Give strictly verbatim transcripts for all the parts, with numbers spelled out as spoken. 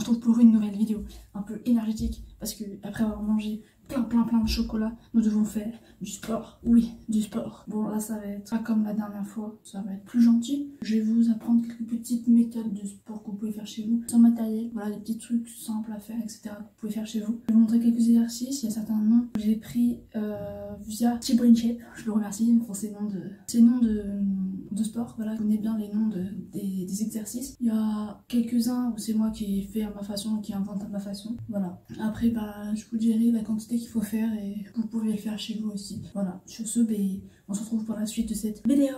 retrouve pour une nouvelle vidéo un peu énergétique parce que après avoir mangé plein plein plein de chocolat, nous devons faire du sport. Oui, du sport. Bon, là ça va être pas comme la dernière fois, ça va être plus gentil. Je vais vous apprendre quelques petites méthodes de sport que vous pouvez faire chez vous sans matériel. Voilà, des petits trucs simples à faire, et cetera que vous pouvez faire chez vous. Je vais vous montrer quelques exercices. Il y a certains noms que j'ai pris euh, via T-Brain Shape. Je le remercie pour ces noms de, ces noms de, de sport. Voilà, je connais bien les noms de, des, des exercices. Il y a quelques-uns où c'est moi qui fais à ma façon et qui invente à ma façon. Voilà. Après, bah, je vous dirai la quantité qu'il faut faire et vous pouvez le faire chez vous aussi. Voilà. Sur ce, bah, on se retrouve pour la suite de cette vidéo.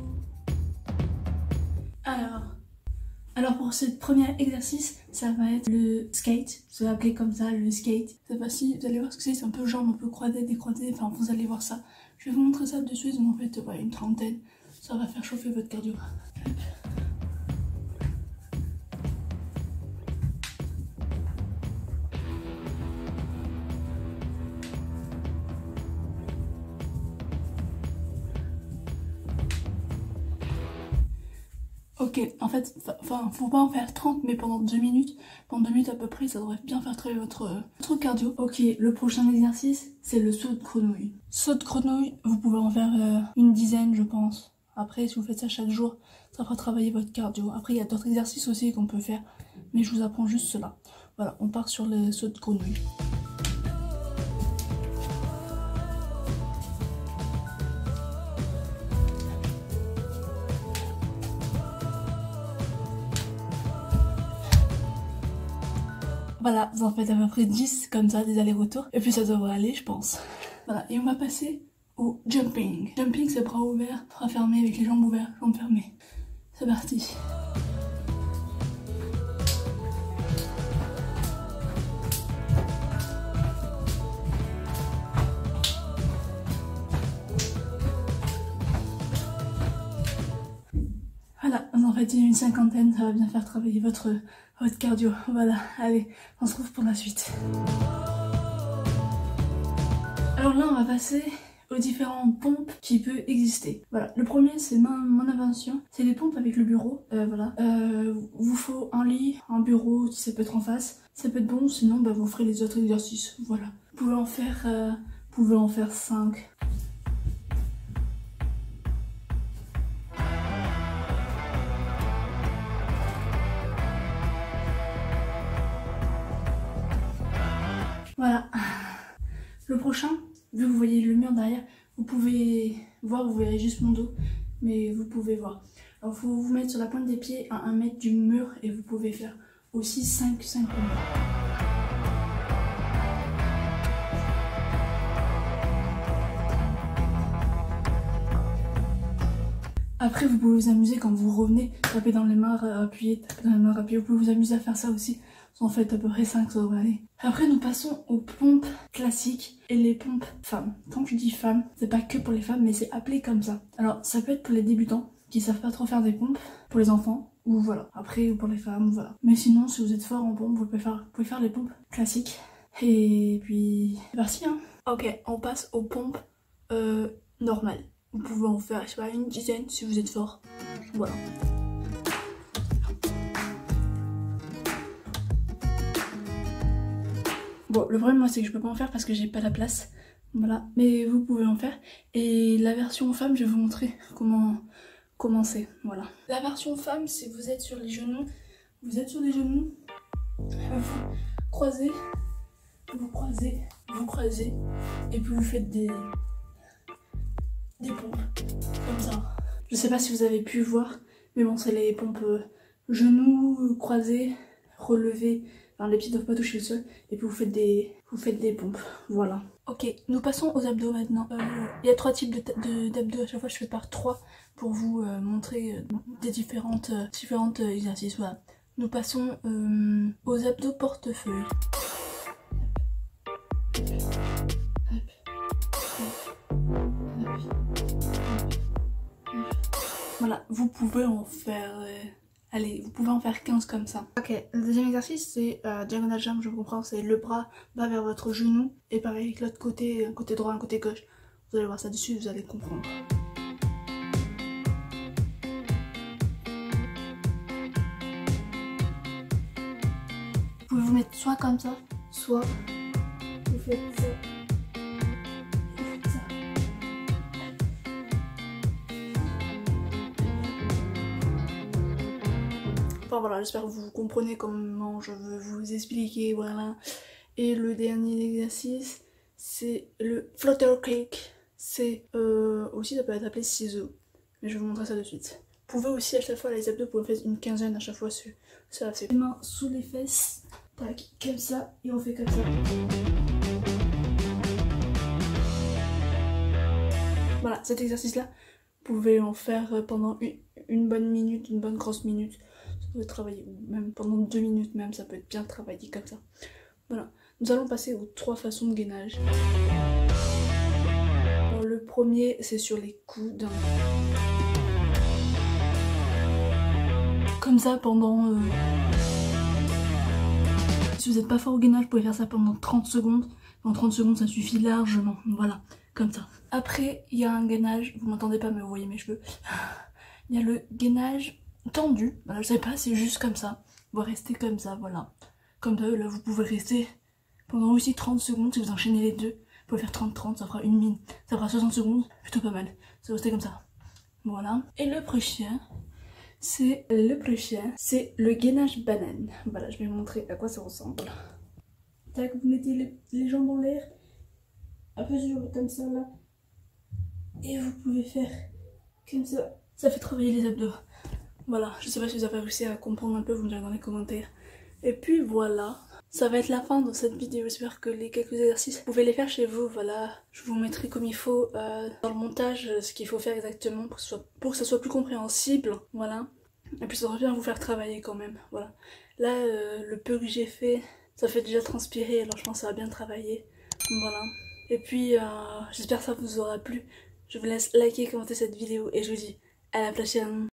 Alors, alors pour ce premier exercice, ça va être le skate. Je vais l'appeler comme ça, le skate. Cette fois-ci, vous allez voir ce que c'est. C'est un peu jambes un peu croisées, décroisées. Enfin, vous allez voir ça. Je vais vous montrer ça de suite, mais en fait, ouais, une trentaine. Ça va faire chauffer votre cardio. Ok, en fait, enfin, faut pas en faire trente, mais pendant deux minutes, pendant deux minutes à peu près, ça devrait bien faire travailler votre, votre cardio. Ok, le prochain exercice, c'est le saut de grenouille. Saut de grenouille, vous pouvez en faire euh, une dizaine, je pense. Après, si vous faites ça chaque jour, ça fera travailler votre cardio. Après, il y a d'autres exercices aussi qu'on peut faire, mais je vous apprends juste cela. Voilà, on part sur le saut de grenouille. Voilà, vous en faites à peu près dix comme ça, des allers-retours. Et puis ça devrait aller, je pense. Voilà, et on va passer au jumping. Jumping, c'est bras ouverts, bras fermés, avec les jambes ouvertes, jambes fermées. C'est parti. Voilà, vous en faites une cinquantaine, ça va bien faire travailler votre, votre cardio. Voilà, allez, on se retrouve pour la suite. Alors là, on va passer aux différentes pompes qui peuvent exister. Voilà, le premier, c'est ma, mon invention, c'est les pompes avec le bureau. Euh, voilà, euh, vous faut un lit, un bureau, ça peut être en face. Ça peut être bon, sinon bah, vous ferez les autres exercices. Voilà, vous pouvez en faire, euh, vous pouvez en faire cinq. Voilà. Le prochain, vu que vous voyez le mur derrière, vous pouvez voir, vous verrez juste mon dos, mais vous pouvez voir. Alors il faut vous mettre sur la pointe des pieds à un mètre du mur et vous pouvez faire aussi cinq, cinq pompes. Après vous pouvez vous amuser quand vous revenez, taper dans les mains, appuyer, taper dans les mains, appuyer, vous pouvez vous amuser à faire ça aussi. En fait à peu près cinq, ça devrait aller. Après nous passons aux pompes classiques et les pompes femmes. Quand je dis femmes, c'est pas que pour les femmes mais c'est appelé comme ça. Alors ça peut être pour les débutants qui savent pas trop faire des pompes, pour les enfants ou voilà. Après ou pour les femmes, voilà. Mais sinon si vous êtes fort en pompe, vous pouvez faire, vous pouvez faire les pompes classiques. Et puis c'est parti hein. Ok, on passe aux pompes euh, normales. Vous pouvez en faire je sais pas, une dizaine si vous êtes fort. Voilà. Bon, le problème moi c'est que je peux pas en faire parce que j'ai pas la place. Voilà, mais vous pouvez en faire. Et la version femme, je vais vous montrer comment commencer. Voilà. La version femme, c'est vous êtes sur les genoux. Vous êtes sur les genoux. Vous croisez. Vous croisez. Vous croisez. Et puis vous faites des des pompes. Comme ça. Je sais pas si vous avez pu voir. Mais bon, c'est les pompes euh, genoux croisés, relevés. Enfin, les pieds ne doivent pas toucher le sol et puis vous faites des, vous faites des pompes, voilà. Ok, nous passons aux abdos maintenant. Euh, il y a trois types de d'abdos, à chaque fois je fais par trois pour vous euh, montrer euh, des différentes, euh, différentes euh, exercices, voilà. Nous passons euh, aux abdos portefeuille. Voilà, vous pouvez en faire... Euh, Allez, vous pouvez en faire quinze comme ça. Ok, le deuxième exercice c'est euh, diagonal jump, je comprends, c'est le bras va vers votre genou. Et pareil avec l'autre côté, un côté droit, un côté gauche. Vous allez voir ça dessus, vous allez comprendre. Vous vous mettre soit comme ça, soit vous faites ça. Vous faites ça. Enfin voilà, j'espère que vous comprenez comment je veux vous expliquer, voilà. Et le dernier exercice, c'est le flutter cake. C'est euh, aussi, ça peut être appelé ciseaux. Mais je vais vous montrer ça de suite. Vous pouvez aussi à chaque fois, les abdos, vous pouvez faire une quinzaine à chaque fois. Ça fait les mains sous les fesses, tac, comme ça, et on fait comme ça. Voilà, cet exercice-là, vous pouvez en faire pendant une, une bonne minute, une bonne grosse minute. Ça peut travailler, même pendant deux minutes même, ça peut être bien travaillé comme ça. Voilà, nous allons passer aux trois façons de gainage. Alors, le premier, c'est sur les coudes. Comme ça pendant... Euh... Si vous n'êtes pas fort au gainage, vous pouvez faire ça pendant trente secondes. En trente secondes, ça suffit largement. Voilà, comme ça. Après, il y a un gainage, vous m'entendez pas mais vous voyez mes cheveux. Il y a le gainage tendu. Voilà, je sais pas, c'est juste comme ça. Vous restez comme ça, voilà. Comme ça, là, vous pouvez rester pendant aussi trente secondes. Si vous enchaînez les deux, vous pouvez faire trente trente, ça fera une minute. Ça fera soixante secondes, plutôt pas mal. Ça va rester comme ça. Voilà. Et le prochain... C'est le prochain, c'est le gainage banane. Voilà, je vais vous montrer à quoi ça ressemble. Tac, vous mettez les, les jambes en l'air, un peu sur comme ça là, et vous pouvez faire comme ça. Ça fait travailler les abdos. Voilà, je sais pas si vous avez réussi à comprendre un peu, vous me direz dans les commentaires. Et puis voilà, ça va être la fin de cette vidéo. J'espère que les quelques exercices, vous pouvez les faire chez vous. Voilà, je vous mettrai comme il faut euh, dans le montage ce qu'il faut faire exactement pour que, ce soit, pour que ça soit plus compréhensible. Voilà. Et puis ça devrait bien vous faire travailler quand même. Voilà. Là, euh, le peu que j'ai fait, ça fait déjà transpirer. Alors je pense que ça va bien travailler. Voilà. Et puis, euh, j'espère que ça vous aura plu. Je vous laisse liker, commenter cette vidéo et je vous dis à la prochaine.